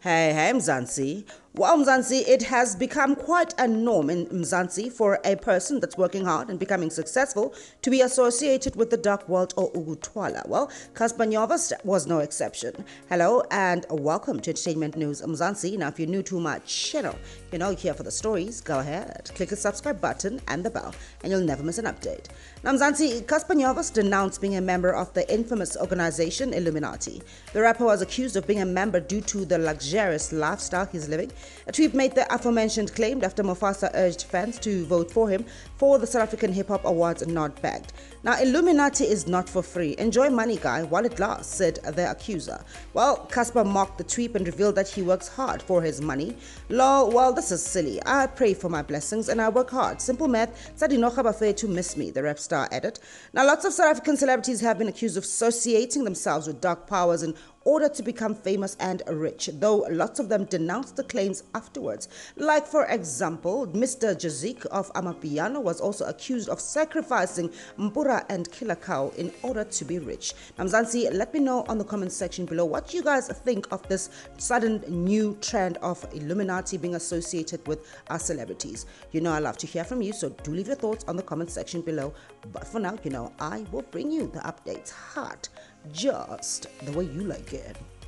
Hey, Mzansi. Well, Mzansi, it has become quite a norm in Mzansi for a person that's working hard and becoming successful to be associated with the dark world or Ugutwala. Well, Cassper Nyovest was no exception. Hello and welcome to Entertainment News Mzansi. Now, if you're new to my channel, you're here for the stories, go ahead, click the subscribe button and the bell, and you'll never miss an update. Now, Mzansi, Cassper Nyovest denounced being a member of the infamous organization Illuminati. The rapper was accused of being a member due to the luxurious lifestyle he's living. A tweet made the aforementioned claim after Mufasa urged fans to vote for him for the South African Hip Hop Awards not bagged. Now, Illuminati is not for free. Enjoy money, guy, while it lasts, said the accuser. Well, Cassper mocked the tweet and revealed that he works hard for his money. Lol, well, this is silly. I pray for my blessings and I work hard. Simple math, Sadinocha to miss me, the rap star added. Now, lots of South African celebrities have been accused of associating themselves with dark powers in order to become famous and rich, though lots of them denounced the claims afterwards. Like, for example, Mr. Jazik of Amapiano was also accused of sacrificing Mpura and Kilakau in order to be rich. Mzansi, let me know on the comment section below what you guys think of this sudden new trend of Illuminati being associated with our celebrities. I love to hear from you, so do leave your thoughts on the comment section below. But for now, I will bring you the updates hot, just the way you like it.